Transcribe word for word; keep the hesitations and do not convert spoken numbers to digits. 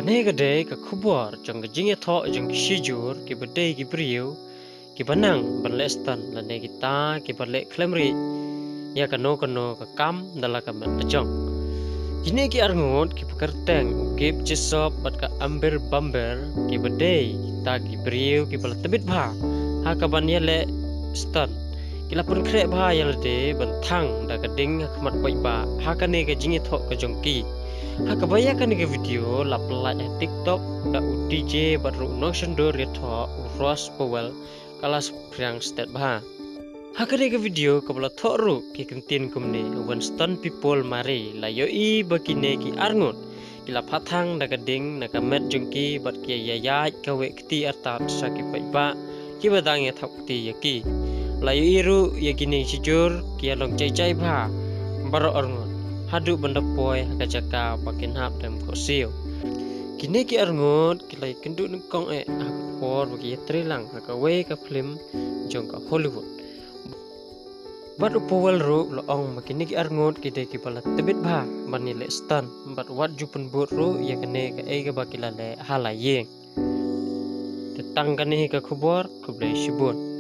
Kane gede ka khubor jong ka jinge tho jong ki shijur ki bade ki briu ki banang berle stan la ne kita ki berle klemri ya kano kano ka kam dala ka mat jong. Kini ki arngot ki pekerteng ki cisop bat ka amber bamber ki bade kita ki briu ki bala tebit bha ha ka ban le stan kila pun krek bha ya de bantang da ka ding khmat koi ba ha ka ne ka jinge tho ka jong ki ha kebanyakan ke video la pelaj TikTok da U D J baru notion do retho Ross Powell kalas priang stat bah. Ha kene ke video kabla thoru ki kentin kumne Winston people mari la yo i bakine ki arngut kila phathang da gading na kamet jungki bat ki yaya kawe kti artat saki paiba ki badang ya thok ti yaki la yo iru yakini sijur ki along cai cai bah baro arngut hadu benda poi hakajaka pakin hap dem kosio kini ki arngot kilai kendu nengkong e akpor bagi trilang hakawe ka film jong ka Hollywood bat upowal ru loong makini ki arngot kide ki pala tebit bha bani le stan bat wat jupen but ru ya kene ka e ka bakila le halayeng tetang kani ka khubor kublai shibun